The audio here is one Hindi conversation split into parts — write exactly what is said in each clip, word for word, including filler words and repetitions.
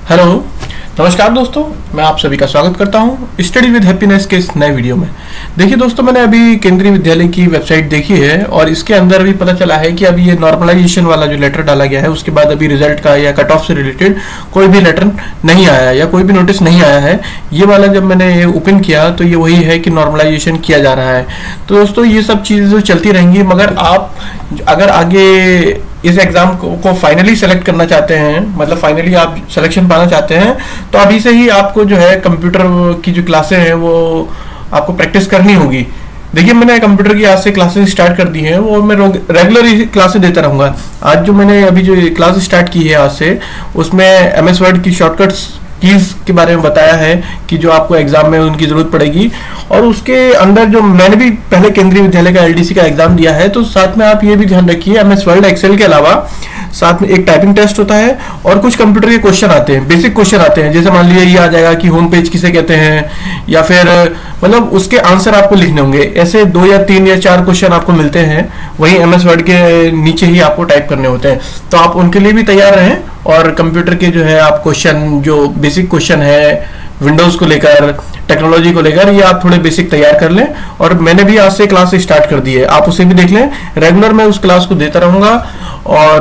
हेलो, नमस्कार दोस्तों, मैं आप सभी का स्वागत करता हूं स्टडी विद हैप्पीनेस के इस नए वीडियो में। देखिए दोस्तों, मैंने अभी केंद्रीय विद्यालय की वेबसाइट देखी है और इसके अंदर भी पता चला है कि अभी ये नॉर्मलाइजेशन वाला जो लेटर डाला गया है उसके बाद अभी रिजल्ट का या कट ऑफ से रिलेटेड कोई भी लेटर नहीं आया या कोई भी नोटिस नहीं आया है। ये वाला जब मैंने ओपन किया तो ये वही है कि नॉर्मलाइजेशन किया जा रहा है। तो दोस्तों ये सब चीज़ें चलती रहेंगी, मगर आप अगर आगे इस एग्जाम को, को फाइनली सेलेक्ट करना चाहते हैं, मतलब फाइनली आप सिलेक्शन पाना चाहते हैं, तो अभी से ही आपको जो है कंप्यूटर की जो क्लासें हैं वो आपको प्रैक्टिस करनी होगी। देखिए, मैंने कंप्यूटर की आज से क्लासेस स्टार्ट कर दी हैं, वो मैं रेगुलर ही क्लासेस देता रहूँगा। आज जो मैंने अभी जो क्लास स्टार्ट की है आज से, उसमें एम एस वर्ड की शॉर्टकट्स कीज के बारे में बताया है कि जो आपको एग्जाम में उनकी जरूरत पड़ेगी। और उसके अंदर जो मैंने भी पहले केंद्रीय विद्यालय का एल डी सी का एग्जाम दिया है, तो साथ में आप ये भी ध्यान रखिए, एम एस वर्ड एक्सेल के अलावा साथ में एक टाइपिंग टेस्ट होता है और कुछ कंप्यूटर के क्वेश्चन आते हैं, बेसिक क्वेश्चन आते हैं। जैसे मान लीजिए ये आ जाएगा कि होम पेज किसे कहते हैं, या फिर मतलब उसके आंसर आपको लिखने होंगे। ऐसे दो या तीन या चार क्वेश्चन आपको मिलते हैं, वही एम एस वर्ड के नीचे ही आपको टाइप करने होते हैं। तो आप उनके लिए भी तैयार रहें और कंप्यूटर के जो है आप क्वेश्चन, जो बेसिक क्वेश्चन है विंडोज को लेकर, टेक्नोलॉजी को लेकर, ये आप थोड़े बेसिक तैयार कर लें। और मैंने भी आज से क्लास स्टार्ट कर दी है, आप उसे भी देख लें। रेगुलर मैं उस क्लास को देता रहूंगा और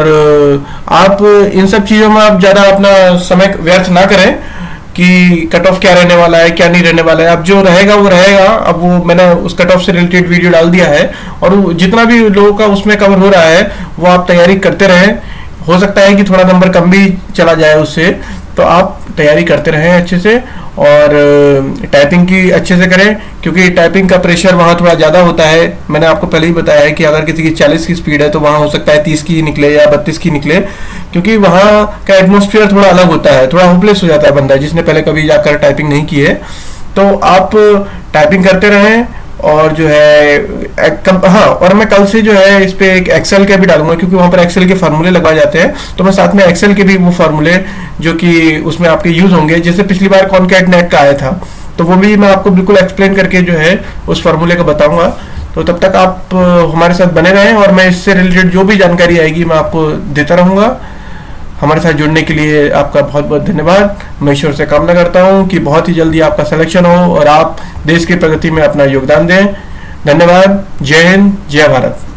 आप इन सब चीजों में आप ज्यादा अपना समय व्यर्थ ना करें कि कट ऑफ क्या रहने वाला है, क्या नहीं रहने वाला है। अब जो रहेगा वो रहेगा। अब वो मैंने उस कट ऑफ से रिलेटेड वीडियो डाल दिया है और जितना भी लोगों का उसमें कवर हो रहा है वो आप तैयारी करते रहें। हो सकता है कि थोड़ा नंबर कम भी चला जाए उससे, तो आप तैयारी करते रहें अच्छे से और टाइपिंग की अच्छे से करें, क्योंकि टाइपिंग का प्रेशर वहाँ थोड़ा ज़्यादा होता है। मैंने आपको पहले ही बताया है कि अगर किसी की चालीस की स्पीड है तो वहाँ हो सकता है तीस की निकले या बत्तीस की निकले, क्योंकि वहाँ का एटमॉस्फेयर थोड़ा अलग होता है, थोड़ा होपलेस हो जाता है बंदा जिसने पहले कभी जाकर टाइपिंग नहीं की है। तो आप टाइपिंग करते रहें और जो है हाँ, और मैं कल से जो है इस पे एक एक्सेल के भी डालूंगा, क्योंकि वहाँ पर एक्सेल के फार्मूले लगवाए जाते हैं। तो मैं साथ में एक्सेल के भी वो फार्मूले जो कि उसमें आपके यूज होंगे, जैसे पिछली बार कॉनकैट नेट का आया था, तो वो भी मैं आपको बिल्कुल एक्सप्लेन करके जो है उस फार्मूले का बताऊंगा। तो तब तक आप हमारे साथ बने रहें और मैं इससे रिलेटेड जो भी जानकारी आएगी मैं आपको देता रहूँगा। हमारे साथ जुड़ने के लिए आपका बहुत बहुत धन्यवाद। मैं ईश्वर से कामना करता हूं कि बहुत ही जल्दी आपका सिलेक्शन हो और आप देश की प्रगति में अपना योगदान दें। धन्यवाद। जय हिंद, जय भारत।